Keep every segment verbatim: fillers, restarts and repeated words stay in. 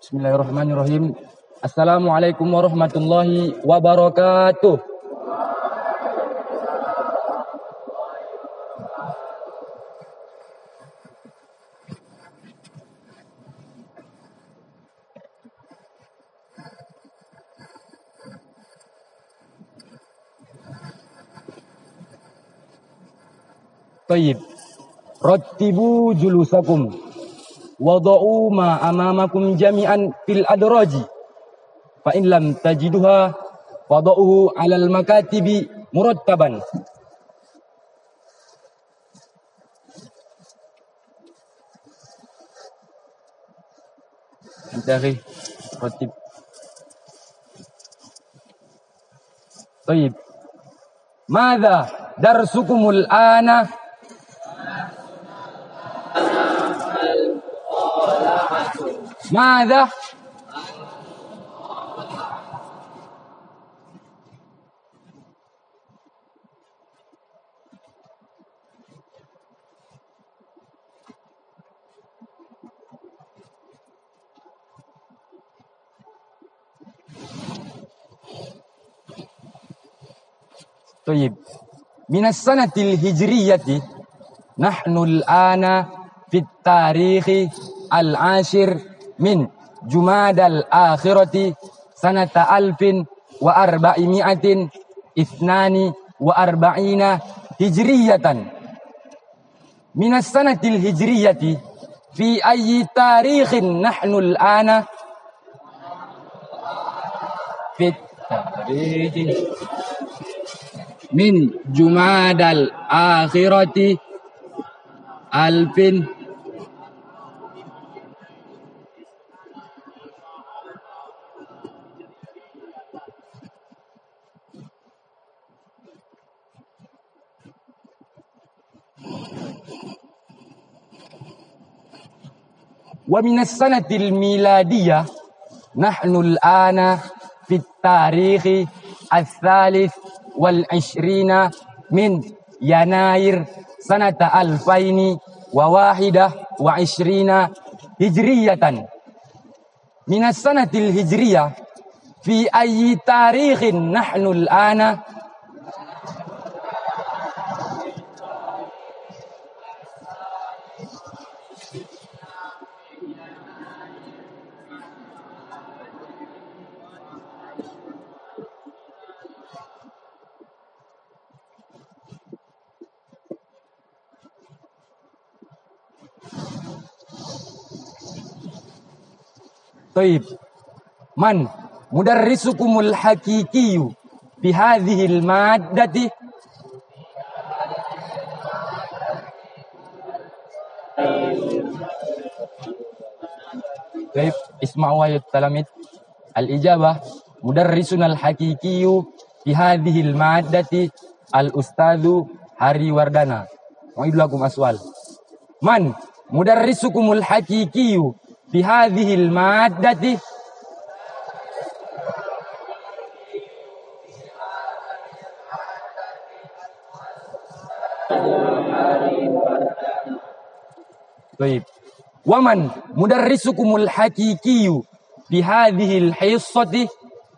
Bismillahirrahmanirrahim. Assalamualaikum warahmatullahi wabarakatuh. Tayyib. Rattibu julusakum. Wada'u ma amamakum jami'an fil adraji. Fa in lam tajiduha wada'uhu 'alal makatibi murattaban. Intari rattib. Tayyib. Madza darsukumul ana? Madza? Tayyib. Minas sanatil hijriyati nahnu al-ana fit tarikhi al-ashir min Jumadal akhirati sanata alfin wa arba'imi'atin ithnani wa arba'ina hijriyatan. Minas sanatil hijriyati fi ayyi tarikhin nahnu al-ana fit tarikhi min Jumadal akhirati alfin wa minas sanatil miladiyah nahnu al-ana fit tarikhi al-thalith wal ishrina min Yanair sanata alfaini wa wahidah wa ishrina hijriyatan. Minas sanatil hijriyah fi ayyi tarikhin nahnu al-ana Taib. Man mudarrisukumul hakikiyu fi hadhil maddati? Taib. Isma'u wa talamid. Al-ijabah mudarrisunal hakikiyu fi hadhil maddati al-ustadzu Hari Wardana. Wa'idlakum aswal. Man mudarrisukumul hakikiyu fi hadhil maddati? Baik. Waman mudarrisukumul hakikiyu fi hadhil hissati?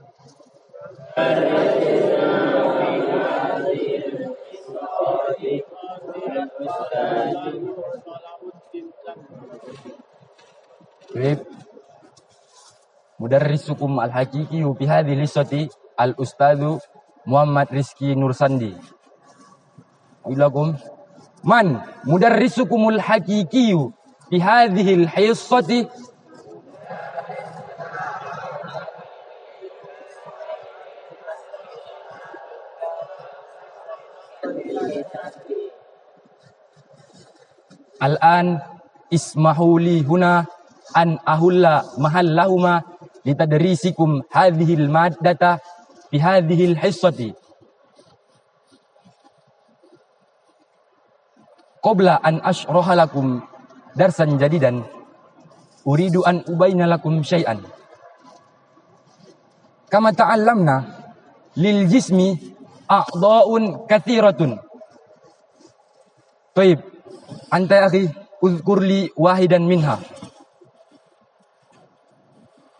Baik. Mudarrisukum al-haqiqi fi hadhihi lisati al-ustadzu Muhammad Rizki Nursandi. Ilakum man mudarrisukumul haqiqi fi hadhihi al-hissati? Al-an ismahuli huna an ahulla mahallahuma litadrisikum hadhil maddata fi hadhil hissati. Qabla an ashraha lakum darsan jadidan uridu an ubayna lakum syai'an. Kama ta'allamna lil jismi a'dha'un katsiratun. Baik, anta akhi uzkur li wahidan minha.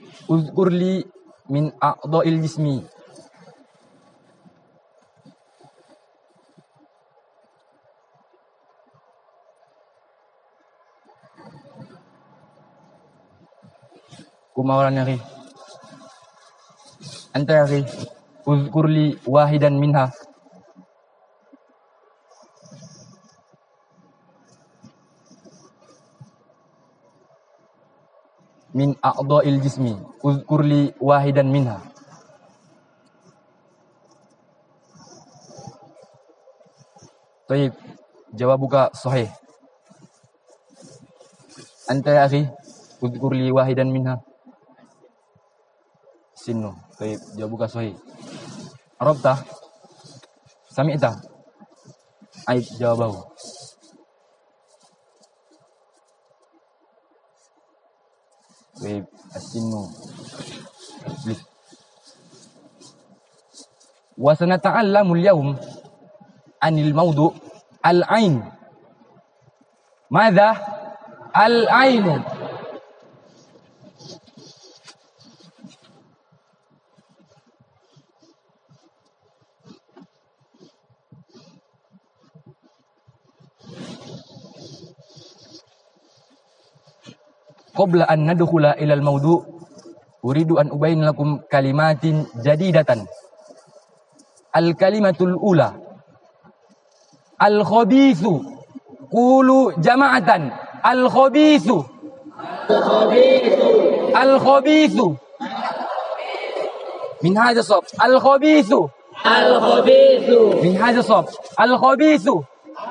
Uzkur li min a'dha'il jismi. Kumawalan ya akhi. Anta ya akhi. Uzkur li wahidan minha. Min a'dha'il jismi. Uzkur li wahidan minha. Taib, jawabuka sahih. Anta ya akhi, uzkur li wahidan minha. Sinnu. Taib, jawabuka sahih. Arabta? Sami'ta? Aib jawabahu. Taib, as-sinnu. Blis. Wa sanata'allamu al-yawm anil mawdu' al-ain. Madza? Al-ainu. Qabla an nadkhula ila al-mawdu' uridu an ubayin lakum kalimatin jadidatan. Al-kalimatul ula al-khabithu. Qulu jama'atan. Al-khabithu. Al-khabithu. Al-khabithu. Min hadha sab. Al-khabithu. Al-khabithu. Min hadha sab. Al-khabithu.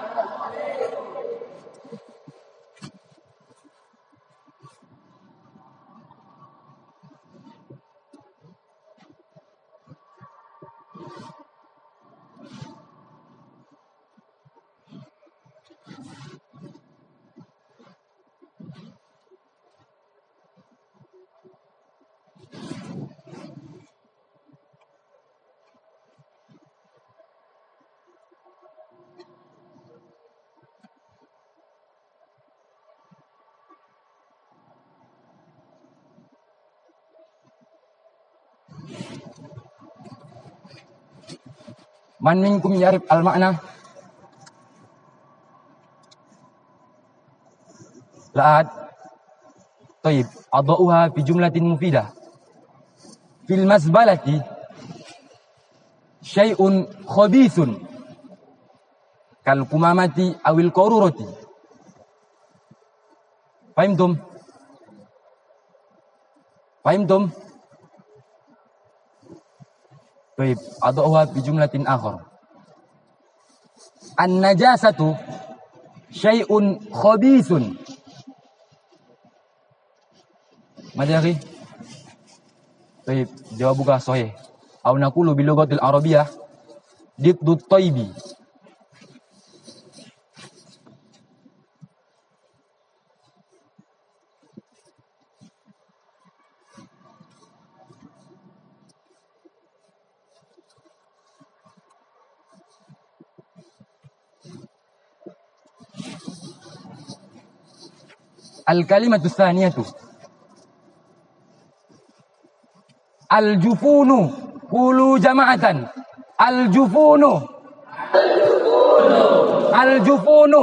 Man minkum yarif al-ma'na? La ahad. Tayyib, adauha fi jumlatin mufidah. Fil mazbalati syai'un khabithun kal kumamati awil qarurati. Fahimtum? Fahimtum? Baik, adauha bi jumlatin akhar. An-najasatu syai'un khabithun. Mada akhi? Baik, jawabuka sahih. Aw naqulu bil lughatil arabiyyah diddut tayyibi. Al-kalimatu tsaniyatu al-jufunu. Qulu jama'atan. Al-jufunu. Al-jufunu.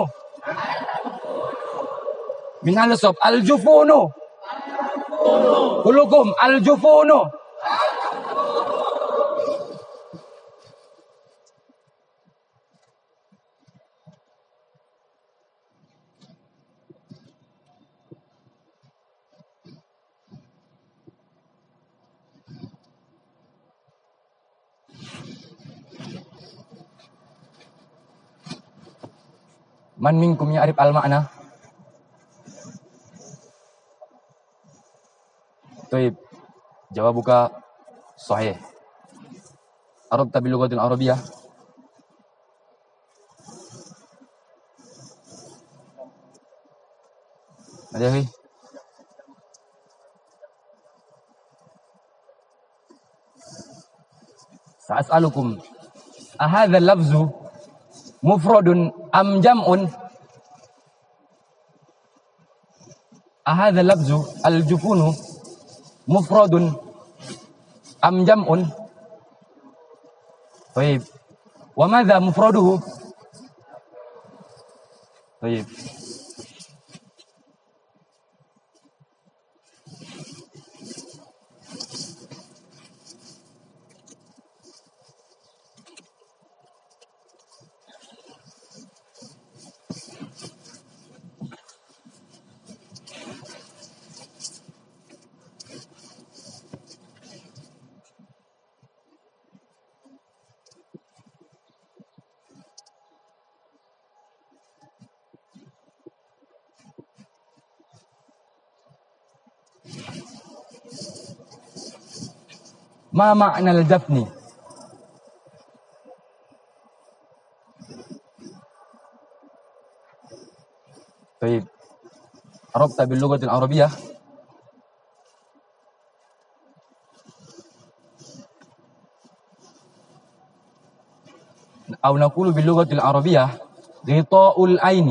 Min al-sab. Al-jufunu. Kulukum al-jufunu. Man minkum ya'rif al-ma'na? Taib, jawabuka sahih. Arabta bil lughatil arabiyyah? Ada lagi? Sa'as'alukum ahadha al-lafzu mufradun am jam'un? Ahadha lafzu al-jufunu mufradun am jam'un? Baik. Wa madza mufraduhu? Baik. Ma ma'na al-dafni? طيب عرفت باللغة العربية؟ أو نقول باللغة العربية غطاء العين.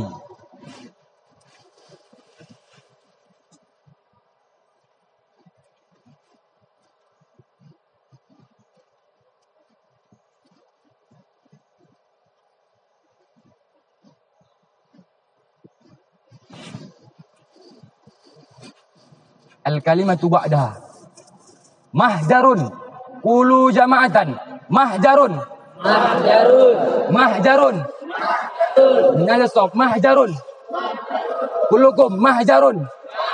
Al-kalimatu ba'daha mahjarun. Qulu jama'atan. Mahjarun. Mahjarun. Mahjarun. Nada stop. Mahjarun. Kullukum mahjarun.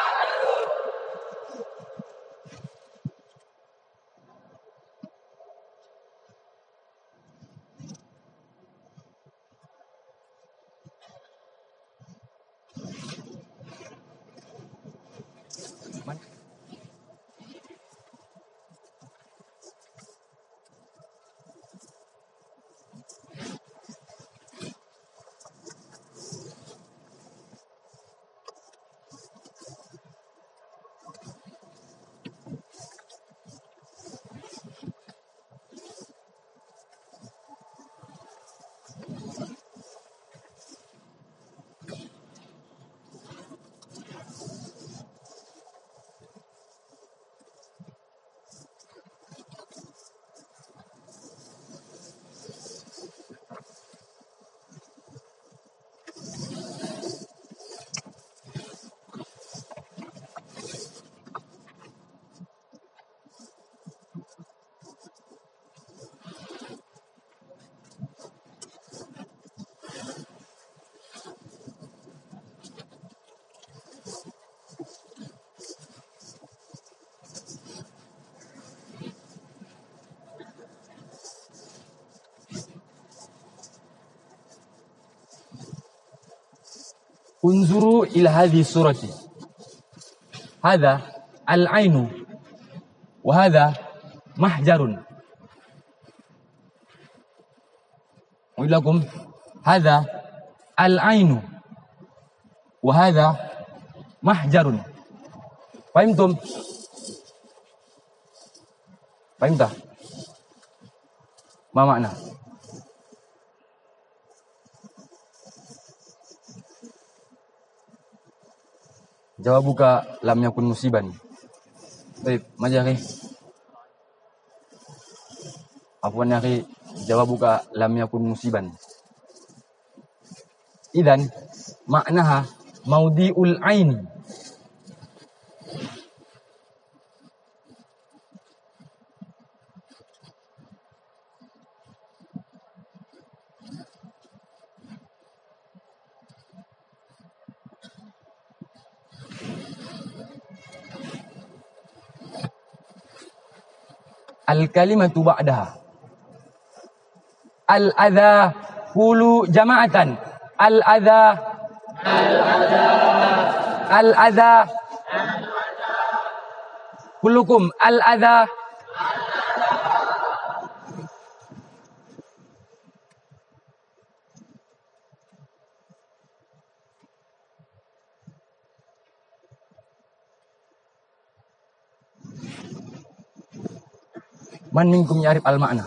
Unzuru ila hadhihi surati. Hadha al-ainu wa hadha mahjarun. أقول لكم هذا العين وهذا محجر. فهمتم؟ فهمت؟ ما معنى؟ Jawabuka lam yakun musiban. Baik, mari akhi. Afwan akhi, jawabuka lam yakun musiban. Idzan maknaha maudiul aini. Al-kalimatu ba'daha. Al-adha. Qulu jama'atan. Al-adha. Al-adha. Al-adha. Kullukum al-adha. Man minkum ya'rif al-ma'na?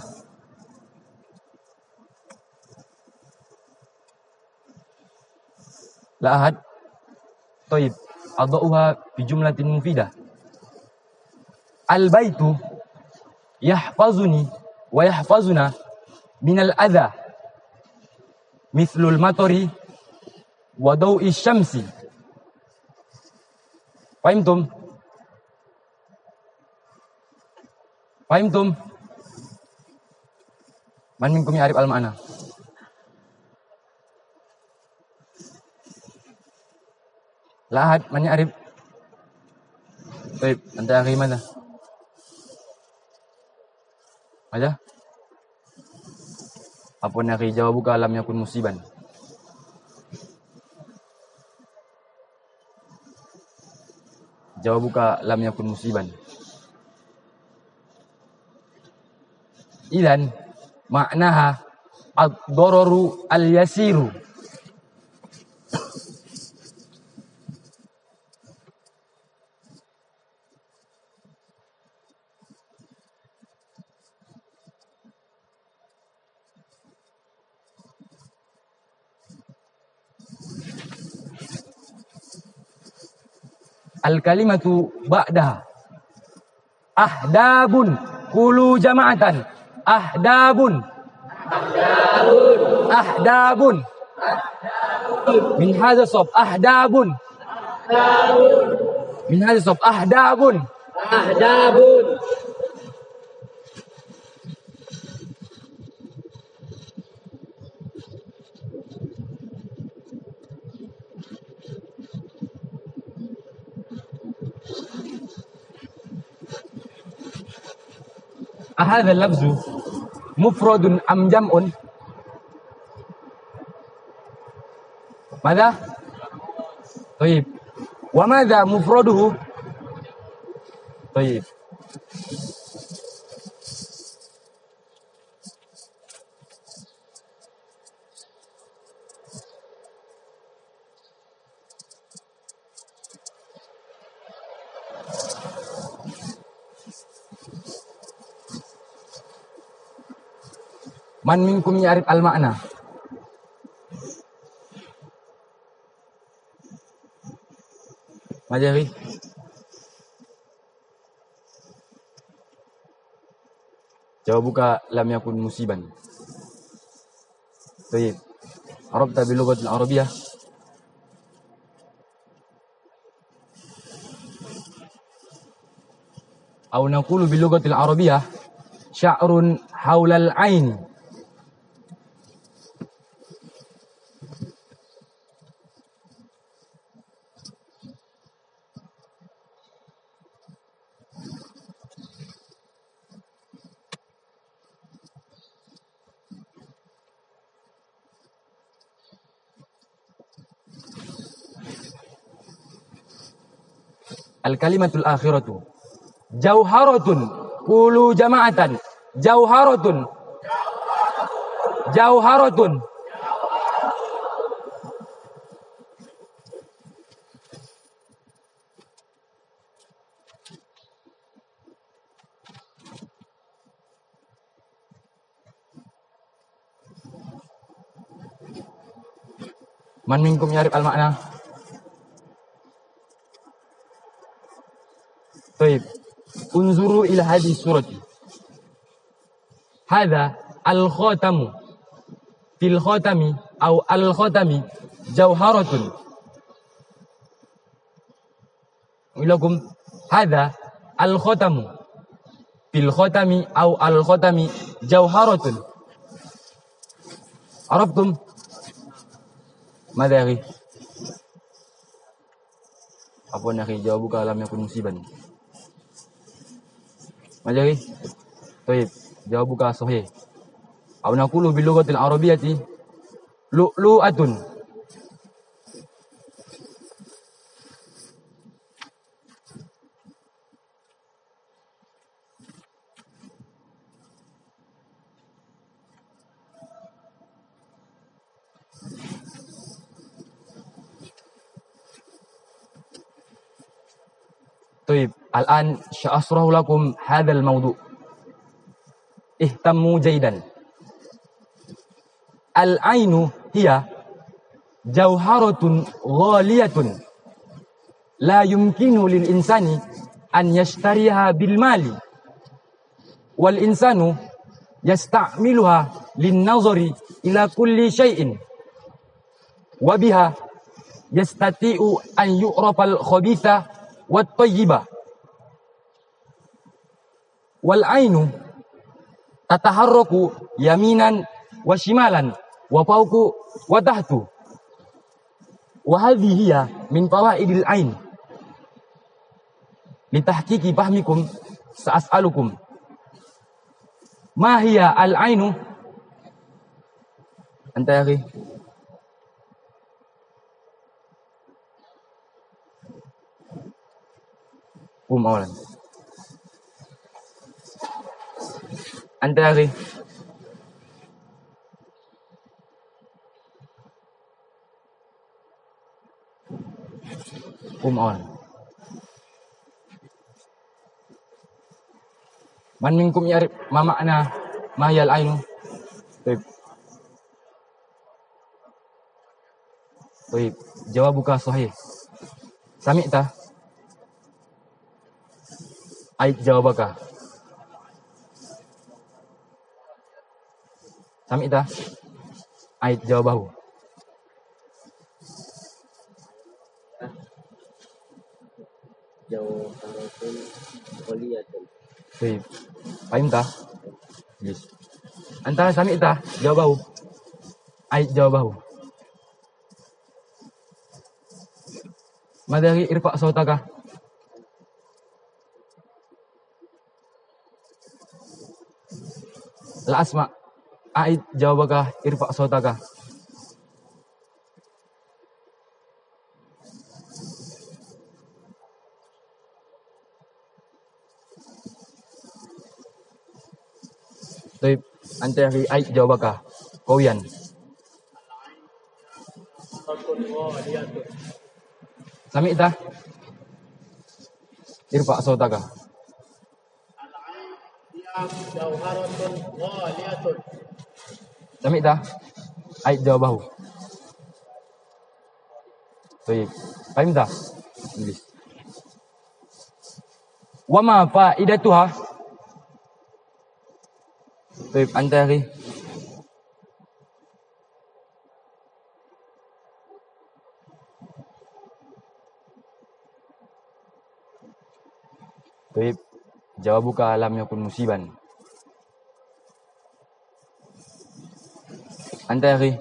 La ahad? Taib. Adauha fi jumlatin mufidah. Al-baitu yahfazuni wa yahfazuna minal adha mithlul matari wa dawi syamsi. Fahimtum? Fahimtum? Man minkum ya'rif al-ma'na? La ahad man ya'rif? Baik, anta akhi mana? Ada? Apa nak jawab buka lam yakun musiban? Jawab buka lam yakun musiban. Idan maknaha ad-dararu al-yasiru. Al-kalimatu ba'daha ahdabun kulu jama'atan ahdabun ahdabun min hadha sab ahdabun min hadha sab ahdabun ahdabun Ahadha al-lafzu mufradun am jam'un? Madha? Tayyib. Wa madha mufraduhu? Tayyib. Man minkum ya'rif al-ma'na? Majari. Jawab buka lam yakun musiban. Baik. Arabta bil lughatil arabiyyah? Aw naqulu bil lughatil arabiyyah sya'run haulal ain. Al-kalimatul akhiratu jauharatun kulu jama'atan jauharatun jauharatun Man minkum yarif al-ma'na? Baik. Unzuru ila hadhihi surati. Hadha al-khatamu. Fil khatami aw al-khatami jawharatun. Ilakum hadha al-khatamu. Fil khatami aw al-khatami jawharatun. Arabtum? Madha akhi? Apa nak jawab buka alam yakun musiban? Madha akhi? Baik, jawab buka sahih. Aw naqulu bil lughatil arabiyyati lu'lu'atun. طيب الآن سأشرح لكم هذا الموضوع اهتموا جيدا. العين هي جوهرة غالية لا يمكن للإنسان an yashtariha bil mali wal insanu yasta'miluha lin nazari ila kulli syai'in wa biha yastati'u an yu'rafal khabitha wat tayyiba wal ainu tataharraku yaminan wa shimalan wa fawqu wa tahtu wa hadhihi hiya min fawaidil ain litahqiqi fahmikum sa'as'alukum ma hiya al ainu anta ya akhi qum awalan anta ya akhi qum awalan man minkum ya'rif ma ma'na ma hiya al ainu baik baik jawabuka sahih sami'ta ait jawabaka sami'ta ait jawabahu jawharatun ghaliyatun. baik fahimta yes anta sami'ta jawabahu ait jawabahu madari irfa sautaka la asma ait jawabaka irfa sautaka baik anta ait jawabaka qawiyan sami'ta irfa sautaka jawharatun ghaliyatun. sami'ta ait jawabahu baik fahimta Inggris wa ma faidatuha baik anta akhi baik jawabuka lam yakun musiban anta akhi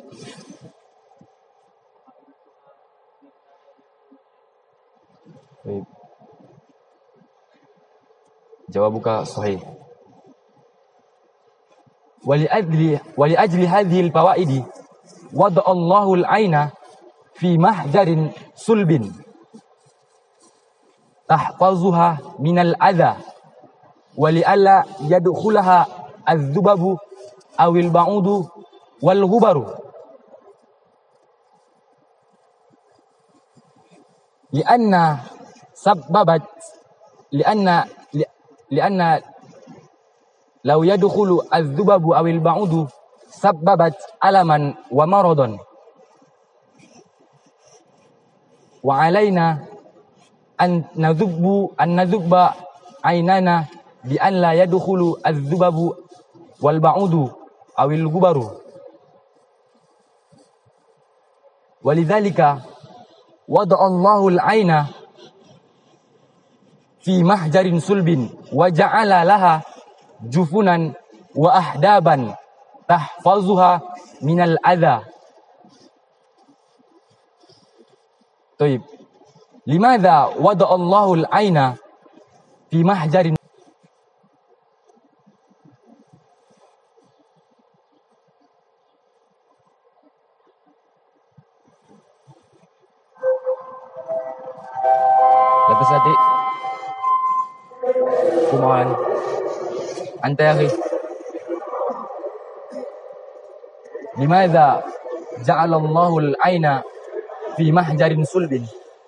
baik jawabuka sahih wali ajli wali ajli hadhihi al fawaidi wada Allahu al aina fi mahjarin sulbin tahfazuha minal adha wali alla yadkhulaha adzubabu awil ba'udu wal ghubaru lianna sababat lianna li, lianna law yadkhulu adzubabu awil ba'udu sababat alaman wa maradan wa alaina an nadhubbu an nadhubba ainana bi an la yadkhulu adzubabu wal ba'udu awil ghubaru walidhalika wada Allahu al-aina fi mahjarin sulbin wa ja'ala laha jufunan wa ahdaban tahfazuha minal adha. Taib. Limadha wada Allahu al-aina fi mahjarin Lepas tadi kumahan anta ya akhi limadha ja'ala Allahu al-aina fi mahjarin sulbin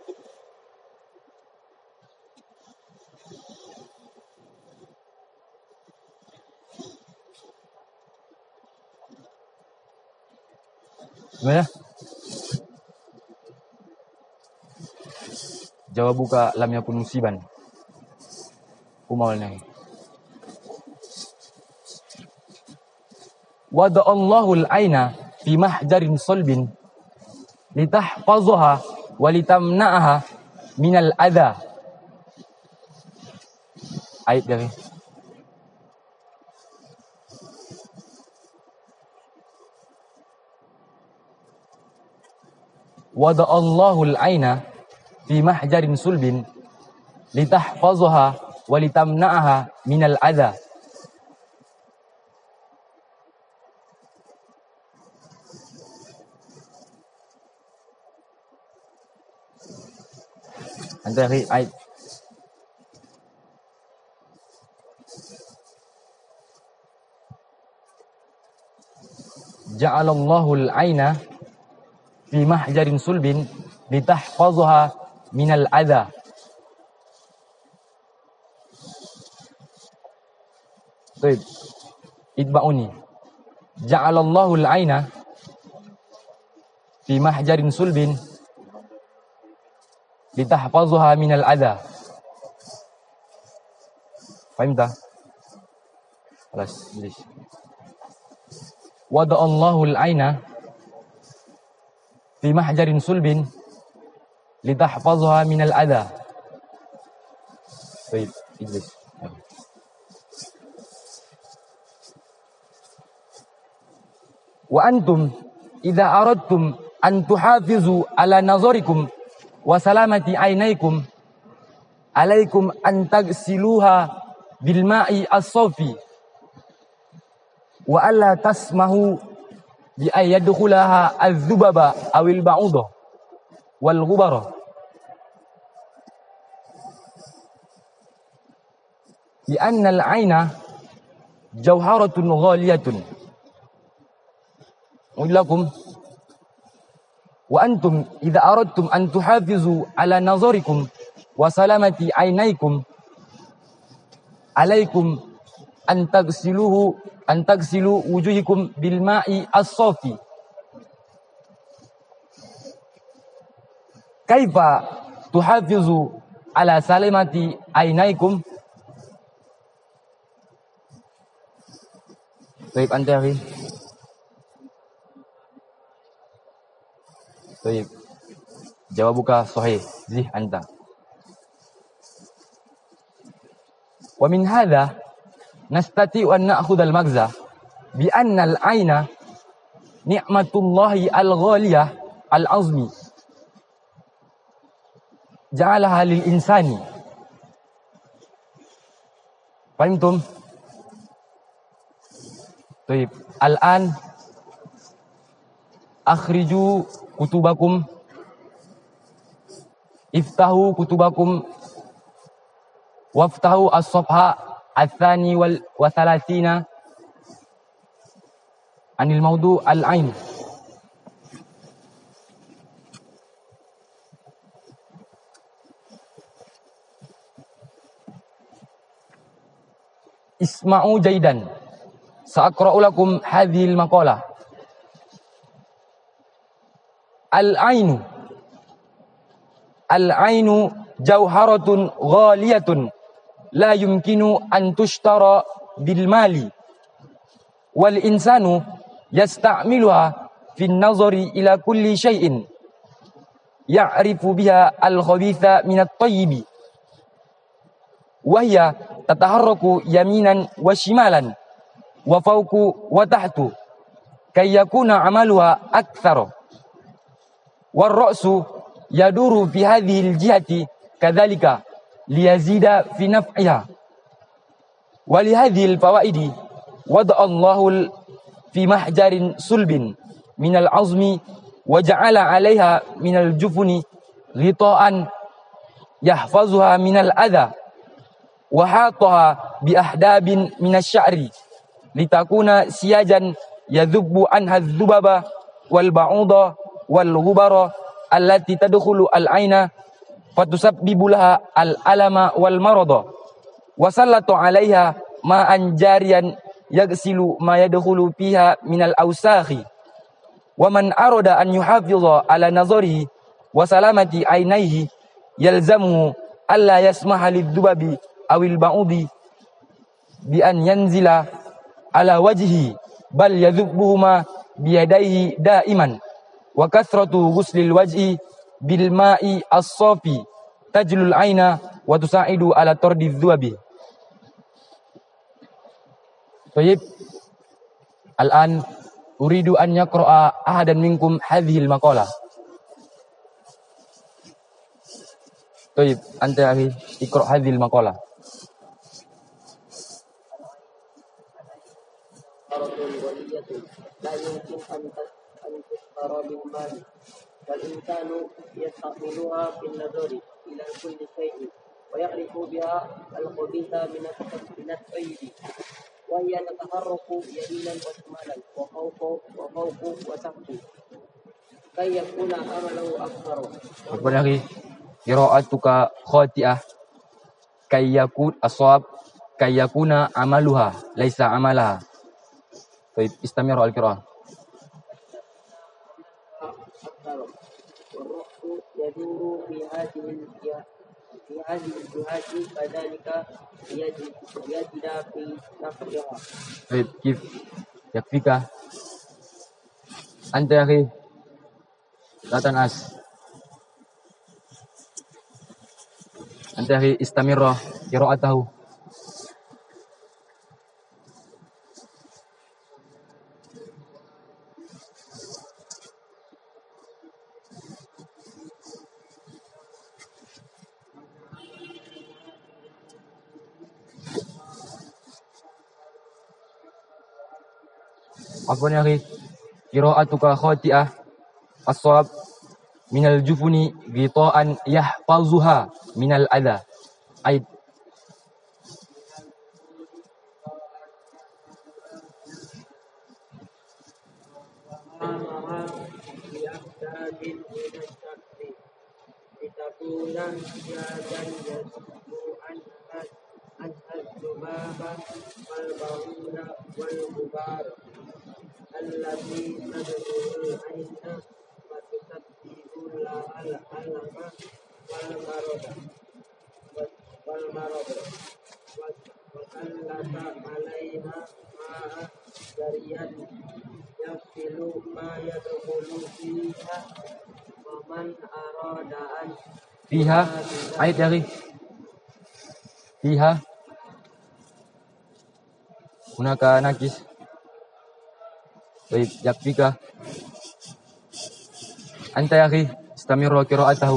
gimana jawabuka lam yakun musiban kumalnya. Wada'allahu al-aina fi mahjarin sulbin litahfazaha wa litamna'aha minal adha. Ayat dari Wada'allahu al-aina fi mahjarin sulbin litahfazaha wa litamna'aha minal adha. Antara ayat Ja'alallahu al-aina fi mahjarin sulbin litahfazaha minal adha. Baik. Itba'uni. Ja'alallahu al-aina fi mahjarin sulbin litahfazaha minal adha. Faham tak? Alas, please. Wada'allahu al-aina fi mahjarin sulbin litahfazaha minal adha. Baik, Idris. Wa antum idza aradtum an tuhafizu ala nazarikum wa salamati aynaikum alaikum an tagsiluha bil ma'i as-safi wa alla tasmahu bi ayyadkhulaha az-zubaba awil ba'udah wal ghubara. Li anna al-'aina jawharatun ghaliyatun. Ulakum wa antum idza aradtum an tuhafizu ala nazarikum wa salamati aynaikum alaikum an tagsiluhu an tagsilu wujuhikum bil ma'i as-safi. Kaifa tuhafizu ala salamati aynaikum? Baik, antari. Baik. Jawabuka sahih. Zih anta. Wa min hadha nastati'u an na'khudh al-maghza bi anna al-'aina ni'matullahi al-ghaliyah al-'azmi ja'alaha lil insani. Fahimtum? Baik. Al-an akhriju kutubakum, iftahu kutubakum, waftahu as-safha al-thani wal wa thalathina anil mawdu' al-ain. Isma'u jaydan, sa'aqra'u lakum hadhihi al-maqalah. Al-ainu Al-ainu jawharatun ghaliyatun la yumkinu an tushtara bil mali wal insanu yasta'miluha fi an-nazari ila kulli shay'in ya'rifu biha al-khabitha min at-tayyibi wa hiya tataharraku yaminan wa shimalan wa fawqu wa tahtu kay yakuna 'amaluha akthara. War-ra'su yaduru fi hadhihi al-jihati kadzalika liyazida fi naf'iha. Wa li hadhihi al-fawaidi wada'a Allahu fi mahjarin sulbin min al-'azmi wa ja'ala 'alayha min al-jufuni ghita'an yahfazuha min al-adha wa hataha bi ahdabin min asy-sya'ri litakuna siyajan yadhubbu anha adh-dhubaba wal ba'uda wal ghubara allati tadkhulu al-aina fatusabbibu laha al-alama wal marada wa sallatu 'alaiha ma'an jariyan yaghsilu ma yadkhulu fiha min al-awsakhi wa man arada an yuhafiza ala nazarihi wa salamati aynaihi yalzamu alla yasmaha lidh-dhubabi awil ba'udi bi an yanzila ala wajhi bal yadhubbuhuma biyadaihi daiman wa kathratu ghuslil wajhi bil ma'i as-safi tajlul aina wa tusaidu ala tardi dhuabi. Baik. Al-an uridu an yaqra'a ahadan minkum hadhihi al-maqalah. Baik, anta akhi iqra' hadhihi al-maqalah. لا يمكن أن أن تشترى بالمال والإنسان يستعملها في النظر إلى كل شيء ويعرف بها الخبيث من من الطيب وهي تتحرك يمينا وشمالا وفوق وفوق وتحت كي يكون عمله أكثر. Apa lagi? Qira'atuka khati'ah kay yakun aswab kay yakuna amaluha laisa amalaha. Baik, istamir al-qira'ah. والرأس يدور في هذه في هذه الجهات كذلك يجد يجد في نفسها. Baik, kif yakfika. Anta akhi la tanas. Anta akhi istamirra qira'atahu. Apa ni akhi? Qira'atuka khati'ah as-sawab minal jufuni ghita'an yahfazuha minal adha. Aid. الذي تدعو العين وتسبب الألم والمرض والمرض وسلط عليها ماء جريا يغسل ما يدخل فيها ومن أراد أن Fiha aid ya akhi. Fiha hunaka nakis. Baik, yakfika. Anta ya akhi istamirra qira'atahu.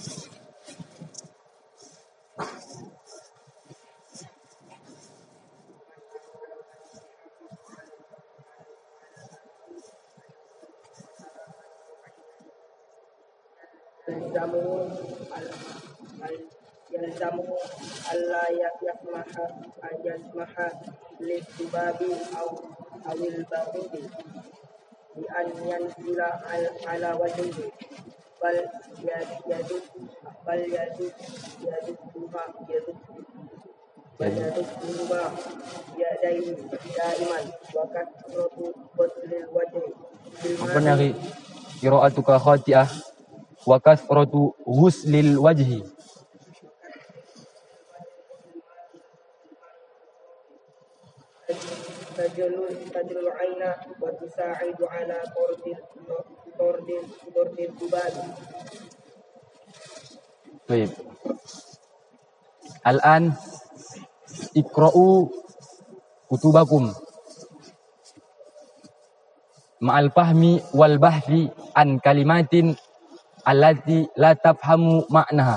يلزمه ألا يسمح أن يسمح للذباب أو أو البعوض بأن ينزل على وجهه بل يدب بل يدب يدبها يدب بل يدبهما بيديه دائما وكثرة غسل الوجه. Apa ni akhi? Qira'atuka khati'ah wa kathratu ghuslil wajhi. تجلو تجلو العين وتساعد على طرد طرد طرد الذباب. Baik. Al-an iqra'u kutubakum ma'al fahmi wal bahthi an kalimatin allati la tafhamu ma'naha.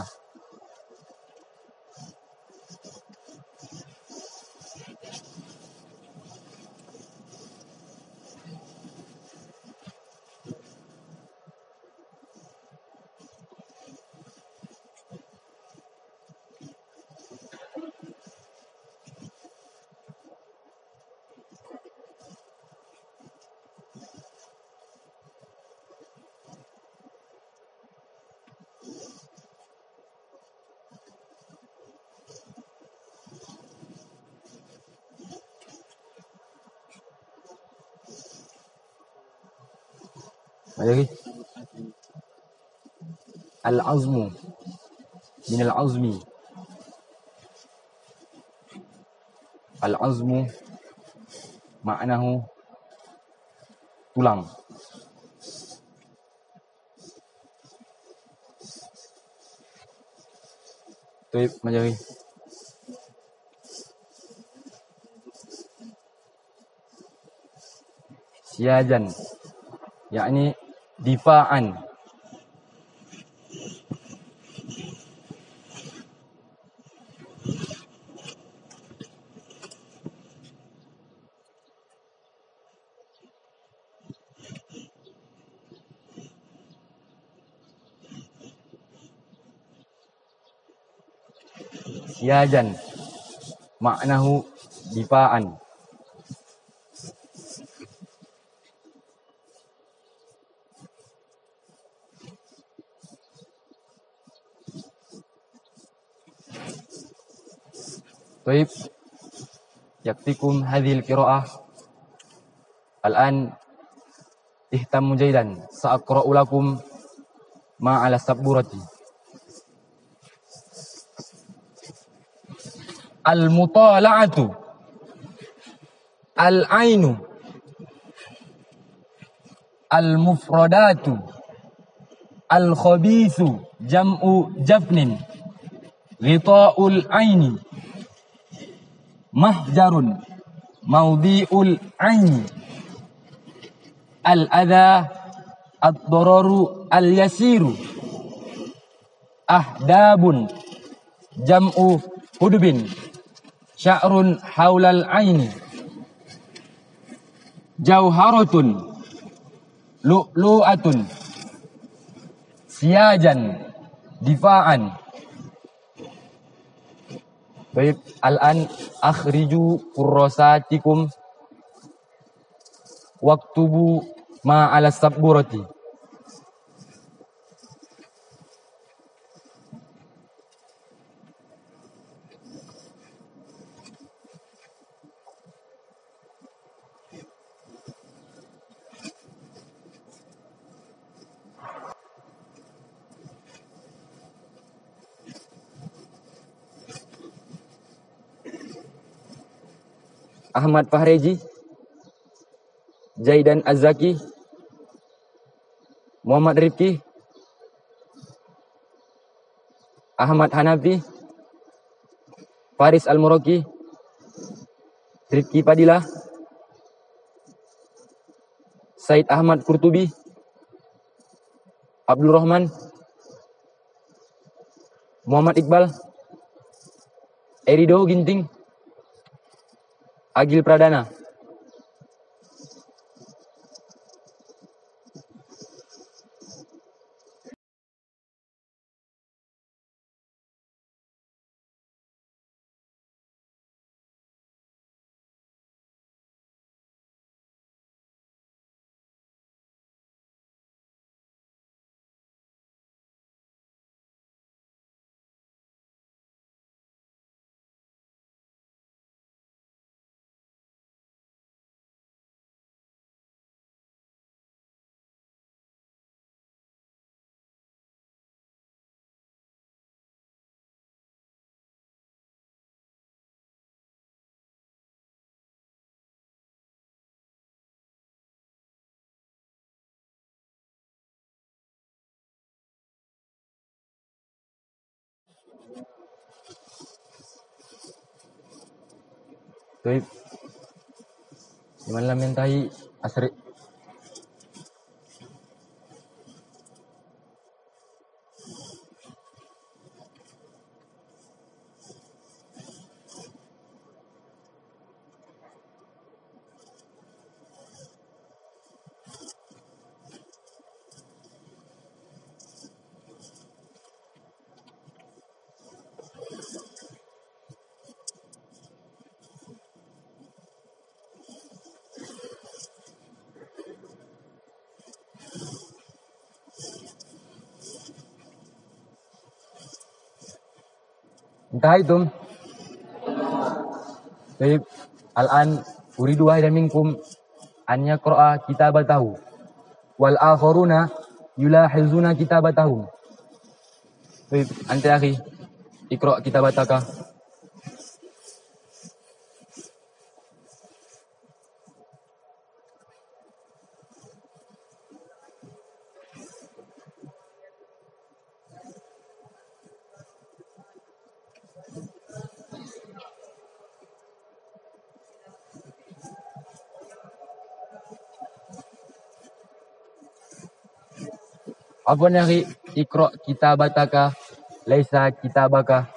Lagi al-azmu min al-azmi Al-azmu maknahu tulang. Baik, Majari. Siyajan, yakni difa'an. Siyajan maknahu difa'an. Baik, yaktikum hadhil qira'ah. Al-an ihtamu jaydan, sa'aqra'u lakum ma 'ala sabburati. Al-mutala'atu, al-ainu, al-mufradatu, al-khabithu, jam'u jafnin, ghita'ul aini, mahjarun, mawdi'ul aini, al-adha, ad-dararu, al-yasiru, ahdabun, jam'u hudubin, sya'run haulal aini, jauharatun, lu'lu'atun, siyajan, difa'an. Baik, al-an akhriju kurrasatikum waktubu ma 'ala sabburati. Ahmad Fahreji, Zaidan Az-Zaki, Muhammad Rifki, Ahmad Hanafi, Faris Al-Muraki, Rifki Padilla, Said Ahmad Qurtubi, Abdul Rahman, Muhammad Iqbal, Erido Ginting, Agil Pradana. Baik. Di mana mentai asri انتهيتم. طيب الآن أريد واحدا منكم أن يقرأ كتابته والآخرون يلاحظون كتابتهم. طيب أنت يا أخي اقرأ كتابتك. Apa ni akhi? Iqra kitabataka laisa kitabaka.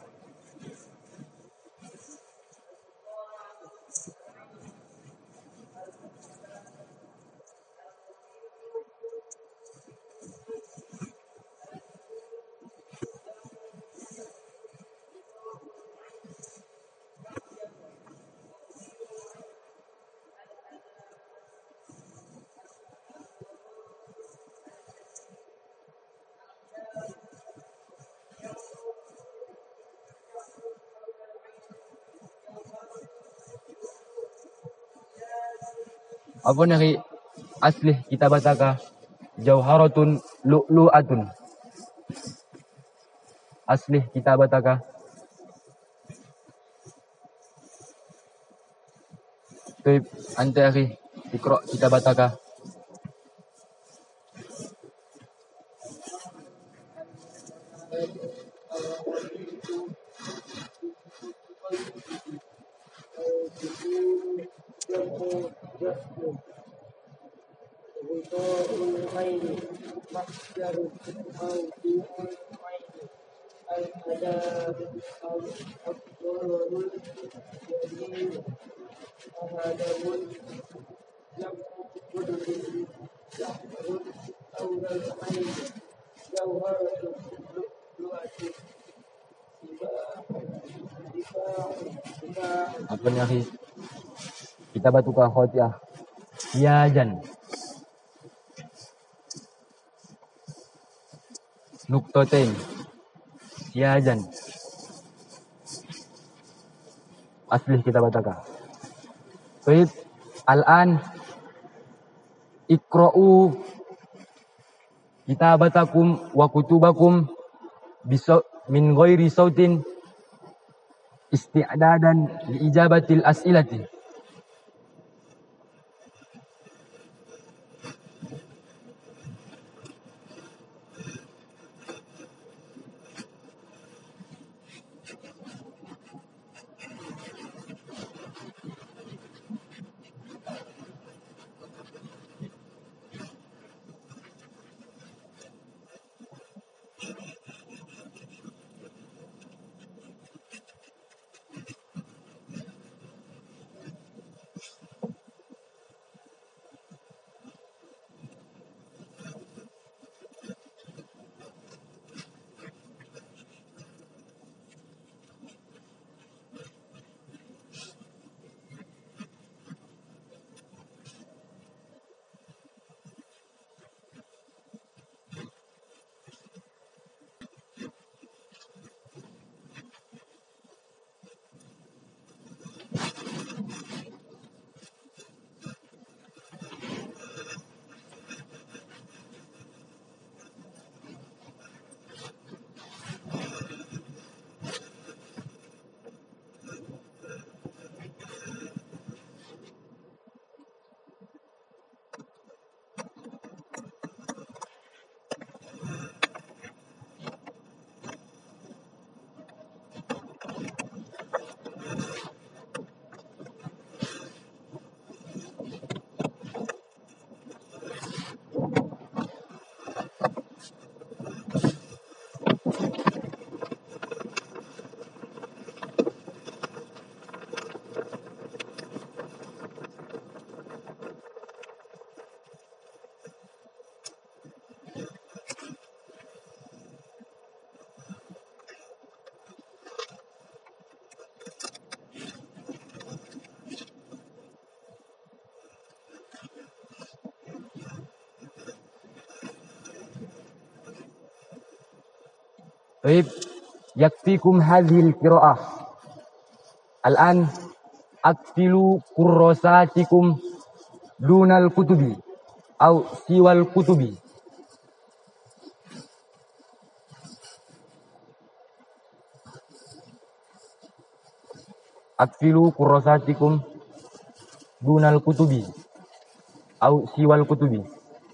Apa ni akhi? Aslih kitabataka jauharatun lu'lu'atun. Aslih kitabataka. Baik, anta akhi, iqra kitabataka. Apa ni akhi? Kitabatuka khotiyah. Ya jan. Nuktotain. Ya jan. Aslih kitabataka. Baik, al-an iqra'u kitabatakum wa kutubakum bisa min ghairi sautin isti'dadan li ijabatil as'ilati. Baik, yakfikum hadhil qira'ah. Al-an akfilu kurrasatikum dunal kutubi au siwal kutubi. Akfilu kurrasatikum dunal kutubi au siwal kutubi.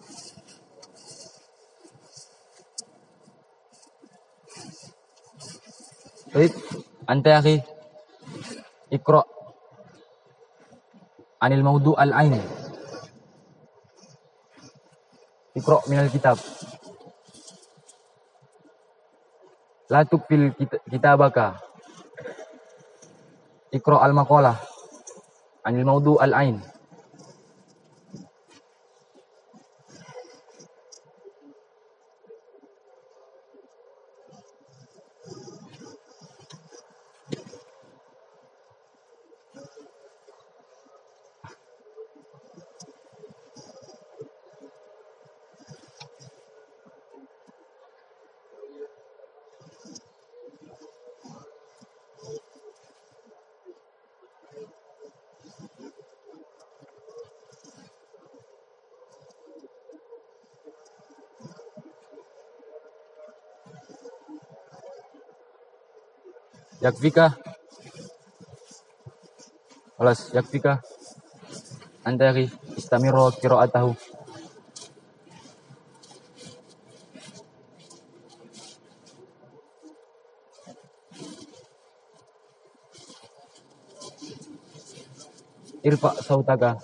Baik, anta akhi, iqra anil mawdu' al-ain. Iqra minal kitab. La tukfil kit- kitabaka. Iqra al-maqalah anil mawdu al-ain. Yakfika. Alas, yakfika. Antari istamiro qira'atahu. Irfa sautaka.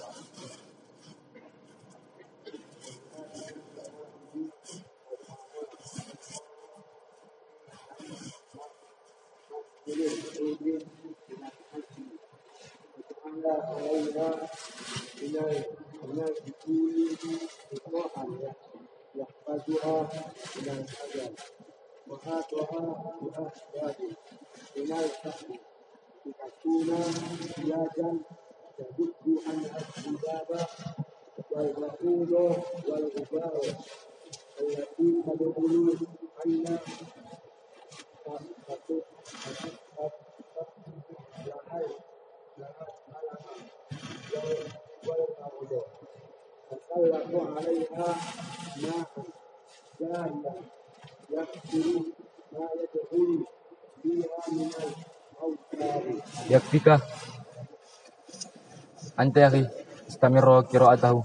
Yakfika. Antari istamiro qira'atahu.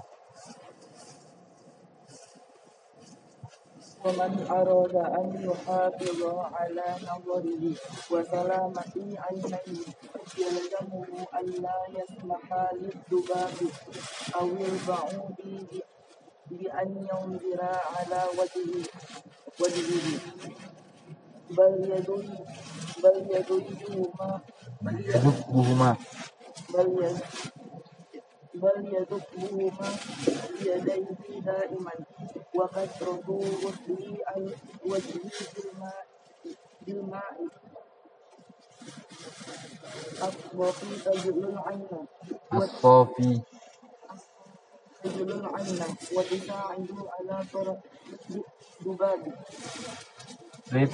ومن أراد أن يحافظ على نظره وسلامة عينيه يلزمه ألا يسمح للذباب أو البعوض بأن ينظر على وجهه وجهه بل يدل بل يدلهما Yadukbuhuma. بل يد- بل يدقهما بيديه دائما وكثرة غسل الوجه بالماء بالماء الصافي تجل العين As-safi. تجل العين وتساعد على طرد الذباب. Baik.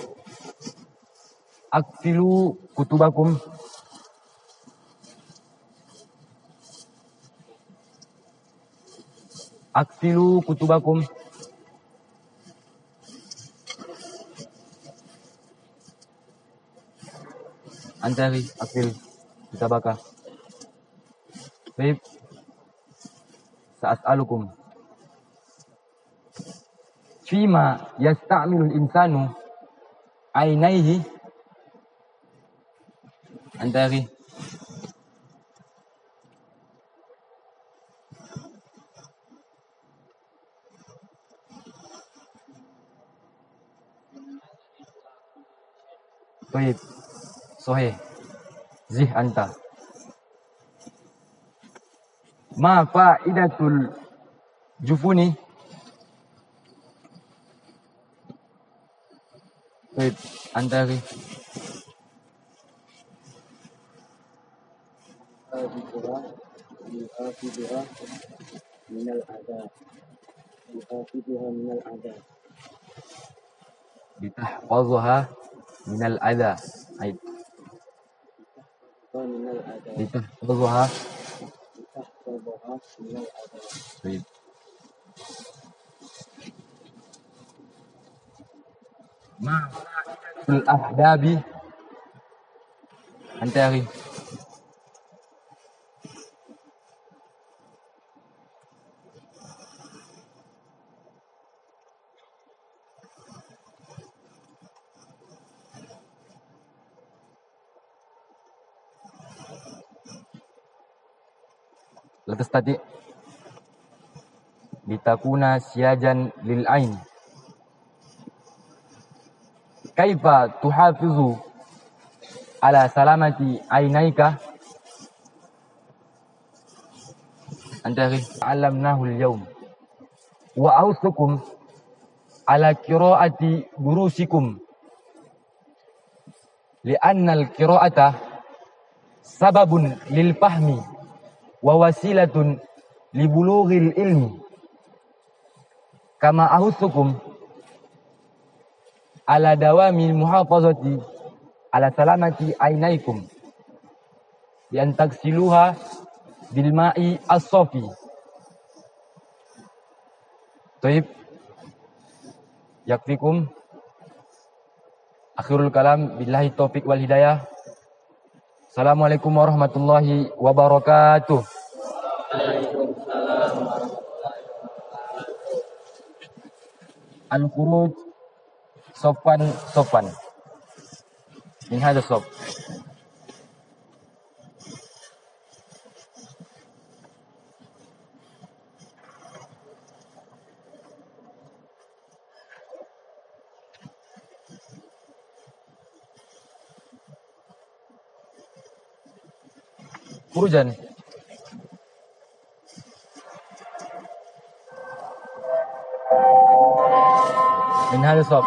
Akfilu kutubakum. Akfilu kutubakum. Antari akfil kitabaka. Baik. Sa'as'alukum. Fima yasta'milul insanu ainaihi. Antari. Baik. Sahih. Zih anta. Ma fa'idatul jufuni. Baik. Antari. يحافظها من العذاب يحافظها من العذاب Litahfazuha minal adha. Baik. ومن العذاب Litahfazuha. تحفظها من العذاب. Baik. Ma fa'idatul ahdabi. Antari. Lantas tadi litakuna siajan lil ain. kaifa tuhafizu ala salamati ainaika antari alamnahu al-yawm wa ausukum ala qiraati durusikum li'anna al-qira'ata sababun lil fahmi wa wasilatun li bulughil ilmi kama ahusukum ala dawamil muhafazati ala salamati ainaikum bi an taksiluha bil ma'i as-safi. Taib, yakfikum. Akhirul kalam, billahi taufiq wal hidayah. Assalamualaikum warahmatullahi wabarakatuh. Al-khuruj sofan sofan min hadha sof. Khurujan min hadha sof.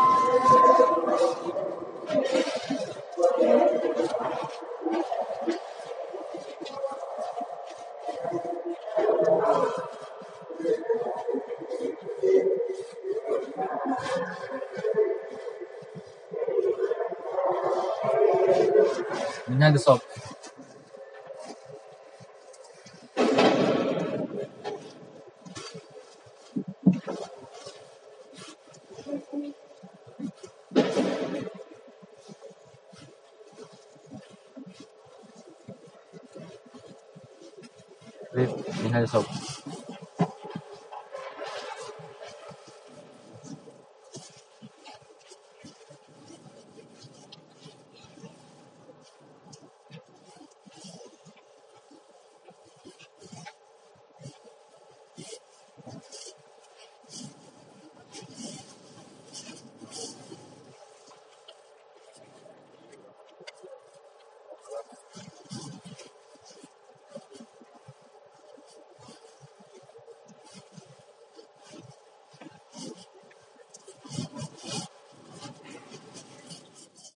Min hadha sof. Min hadha sof.